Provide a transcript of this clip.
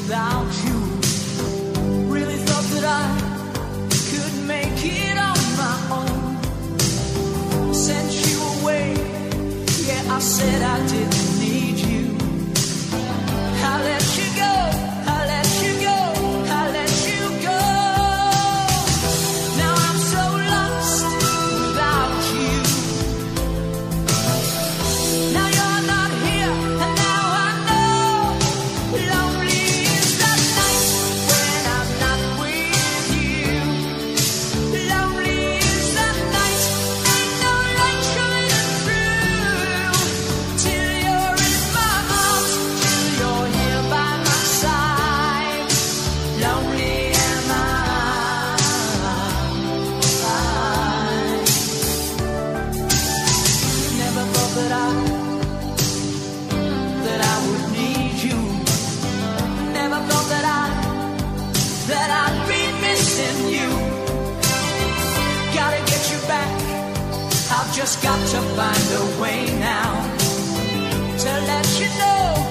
without you. Really thought that I could make it on my own. Sent you away, yeah, I said I didn't need you. I let you go, I let you go, I let you go. Now I'm so lost without you. Now you're not here, and now I know. Lonely is the night when I'm not with you. Lonely is the night, ain't no light shining through. Till you're in my arms, till you're here by my side. Lonely am I. Never thought that I would need you. Never thought that I'd be missing you. Gotta get you back. I've just got to find a way now to let you know